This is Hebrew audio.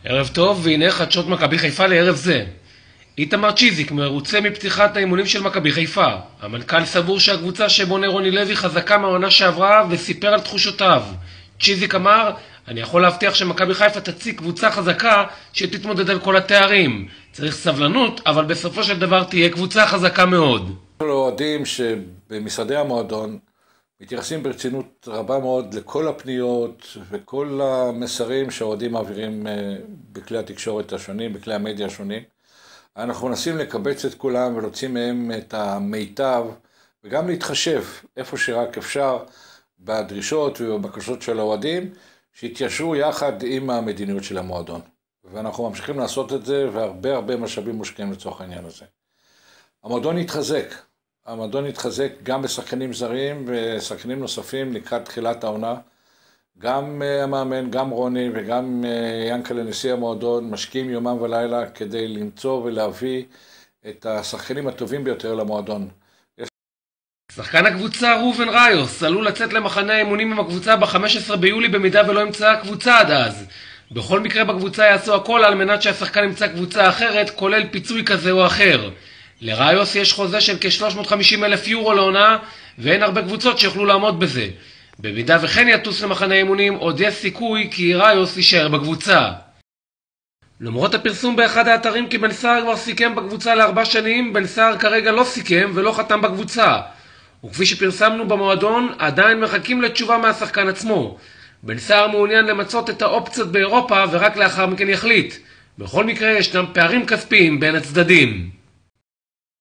ערב טוב, והנה חדשות מכבי חיפה לערב זה. איתמר צ'יזיק מרוצה מפתיחת האימונים של מכבי חיפה. המנכ"ל סבור שהקבוצה שבונה רוני לוי חזקה מהעונה שעברה וסיפר על תחושותיו. צ'יזיק אמר, אני יכול להבטיח שמכבי חיפה תציג קבוצה חזקה שתתמודד על כל התארים. צריך סבלנות, אבל בסופו של דבר תהיה קבוצה חזקה מאוד. אנחנו יודעים שבמשרדי המועדון מתייחסים ברצינות רבה מאוד לכל הפניות וכל המסרים שהאוהדים מעבירים בכלי התקשורת השונים, בכלי המדיה השונים. אנחנו מנסים לקבץ את כולם ולהוציא מהם את המיטב וגם להתחשב איפה שרק אפשר בדרישות ובבקשות של האוהדים שהתיישרו יחד עם המדיניות של המועדון. ואנחנו ממשיכים לעשות את זה והרבה משאבים מושקעים לצורך העניין הזה. המועדון התחזק גם בשחקנים זרים ושחקנים נוספים לקראת תחילת העונה. גם המאמן, גם רוני וגם ינקלה נשיא המועדון משקיעים יומם ולילה כדי למצוא ולהביא את השחקנים הטובים ביותר למועדון. שחקן הקבוצה ראובן ראיוס עלול לצאת למחנה האימונים עם הקבוצה ב-15 ביולי במידה ולא ימצא הקבוצה עד אז. בכל מקרה בקבוצה יעשו הכל על מנת שהשחקן ימצא קבוצה אחרת, כולל פיצוי כזה או אחר. לראיוס יש חוזה של כ-350,000 יורו לעונה, ואין הרבה קבוצות שיוכלו לעמוד בזה. במידה וכן יטוס למחנה האימונים, עוד יש סיכוי כי ראיוס יישאר בקבוצה. למרות הפרסום באחד האתרים כי בן סער כבר סיכם בקבוצה ל4 שנים, בן סער כרגע לא סיכם ולא חתם בקבוצה. וכפי שפרסמנו במועדון, עדיין מחכים לתשובה מהשחקן עצמו. בן סער מעוניין למצות את האופציות באירופה ורק לאחר מכן יחליט. בכל מקרה ישנם פערים כספיים בין הצדדים.